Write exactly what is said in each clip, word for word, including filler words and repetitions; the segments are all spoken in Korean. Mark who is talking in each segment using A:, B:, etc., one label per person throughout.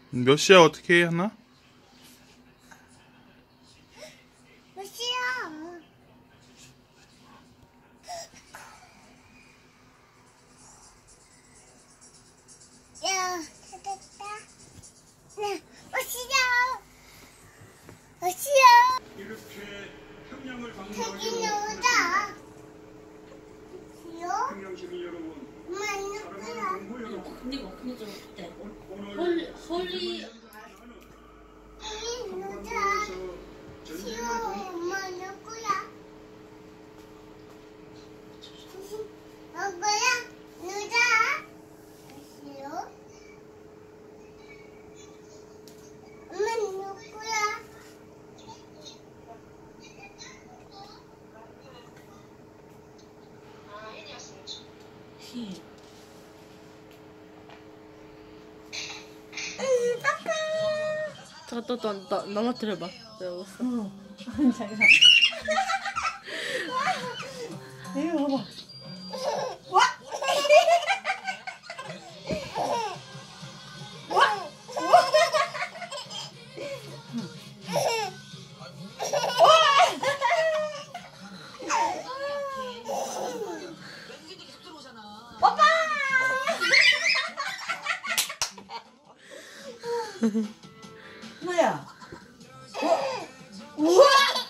A: 몇 시야 어떻게 하나?
B: 몇 시야? 야, 다 됐다. 네, 몇 시야? 몇 시야?
C: 이렇게 평양을
B: 저기
C: 방문하여
B: 누구다? 시요?
C: 평양 시민 여러분,
B: 엄마
C: 사랑하는
B: 누구야?
C: 동무 여러분,
D: 근데 뭐 그거 좀 어때?
C: 오늘
D: 헐리 헐리
B: 이 누구다?
C: 한반도에서
B: 시요?
C: 전쟁을 통
B: 엄마 누구야? 누구야? 누구다? 시요? 엄마 누구야?
D: 히 잠깐 또또 넘어뜨려봐. 내가 웃어.
E: 자기가 이거 봐봐. 와! 와! 오빠! 뭐야? 우와!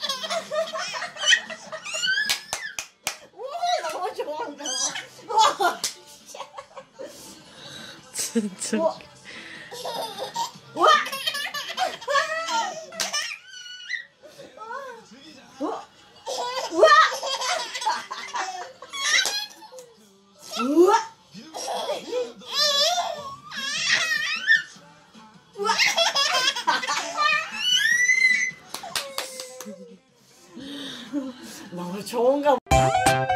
E: 우와, 너무 좋아한다. 우와!
D: 진짜.
E: 우와! 우와! 우와! 우와! 우와! 우와! 너무 좋은가 봐.